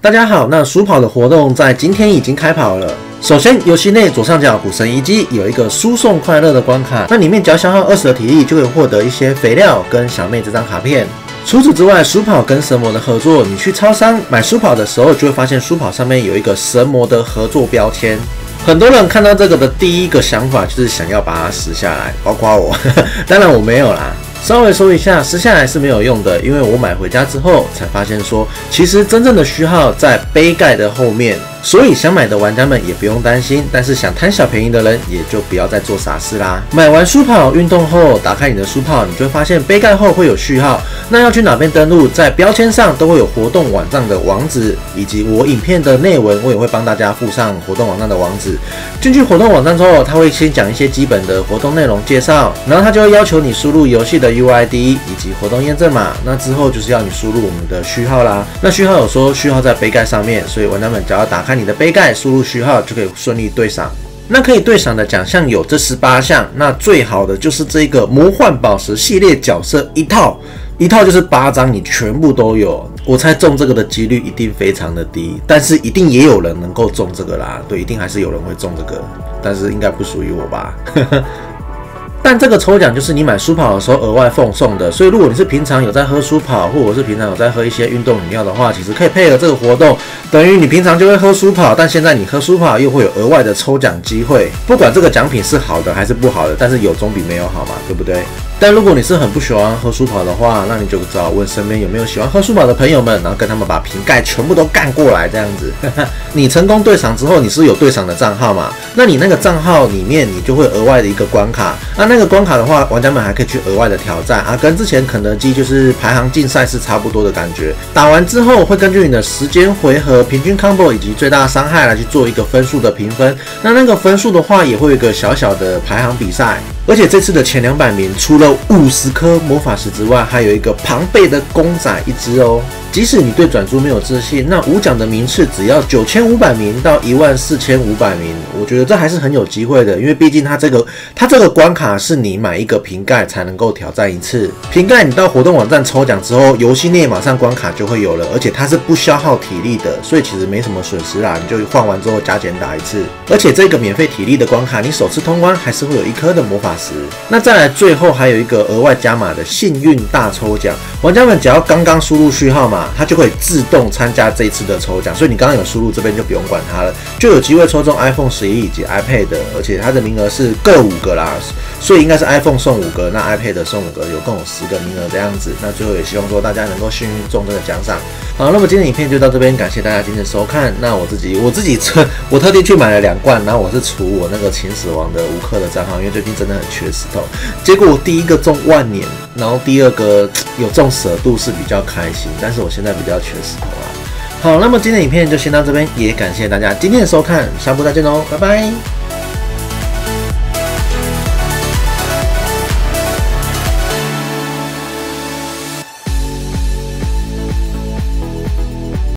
大家好，那鼠跑的活动在今天已经开跑了。首先，游戏内左上角股神遗迹有一个输送快乐的关卡，那里面只要消耗20的体力，就可以获得一些肥料跟小妹这张卡片。除此之外，鼠跑跟神魔的合作，你去超商买鼠跑的时候，就会发现鼠跑上面有一个神魔的合作标签。很多人看到这个的第一个想法就是想要把它撕下来，包括我，当然我没有啦。稍微说一下，撕下来是没有用的，因为我买回家之后才发现说，其实真正的序号在杯盖的后面，所以想买的玩家们也不用担心，但是想贪小便宜的人也就不要再做傻事啦。买完书跑运动后，打开你的书跑，你就会发现杯盖后会有序号，那要去哪边登录，在标签上都会有活动网站的网址，以及我影片的内文，我也会帮大家附上活动网站的网址。进去活动网站之后，他会先讲一些基本的活动内容介绍，然后他就会要求你输入游戏的UID 以及活动验证码，那之后就是要你输入我们的序号啦。那序号有说序号在杯盖上面，所以玩家们只要打开你的杯盖，输入序号就可以顺利对赏。那可以对赏的奖项有这18项，那最好的就是这个魔幻宝石系列角色一套就是8张，你全部都有。我猜中这个的几率一定非常的低，但是一定也有人能够中这个啦。对，一定还是有人会中这个，但是应该不属于我吧。但这个抽奖就是你买舒跑的时候额外奉送的，所以如果你是平常有在喝舒跑，或者是平常有在喝一些运动饮料的话，其实可以配合这个活动，等于你平常就会喝舒跑，但现在你喝舒跑又会有额外的抽奖机会。不管这个奖品是好的还是不好的，但是有总比没有好嘛，对不对？但如果你是很不喜欢喝舒跑的话，那你就只好问身边有没有喜欢喝舒跑的朋友们，然后跟他们把瓶盖全部都干过来，这样子。你成功对赏之后，你是有对赏的账号嘛？那你那个账号里面，你就会额外的一个关卡。那个关卡的话，玩家们还可以去额外的挑战啊，跟之前肯德基就是排行竞赛是差不多的感觉。打完之后会根据你的时间回合、平均 combo 以及最大伤害来去做一个分数的评分。那个分数的话，也会有一个小小的排行比赛。而且这次的前200名，除了50颗魔法石之外，还有一个庞贝的公仔1只哦。即使你对转珠没有自信，那5奖的名次只要9500名到14500名，我觉得这还是很有机会的，因为毕竟它这个关卡是你买一个瓶盖才能够挑战一次。瓶盖你到活动网站抽奖之后，游戏内马上关卡就会有了，而且它是不消耗体力的，所以其实没什么损失啦，你就换完之后加减打一次。而且这个免费体力的关卡，你首次通关还是会有1颗的魔法石。那再来最后还有一个额外加码的幸运大抽奖，玩家们只要刚刚输入序号码，它就会自动参加这一次的抽奖，所以你刚刚有输入这边就不用管它了，就有机会抽中 iPhone 11以及 iPad， 而且它的名额是各5个啦，所以应该是 iPhone 送5个，那 iPad 送5个，共有10个名额这样子。那最后也希望说大家能够幸运中这个奖赏。好，那么今天的影片就到这边，感谢大家今天的收看。那我特地去买了2罐，然后我是除我那个秦始皇的5克的账号，因为最近真的很缺石头。结果我第一个中万年，然后第二个有中蛇度是比较开心，但是我现在比较缺石头啦。好，那么今天的影片就先到这边，也感谢大家今天的收看，下部再见喽，拜拜。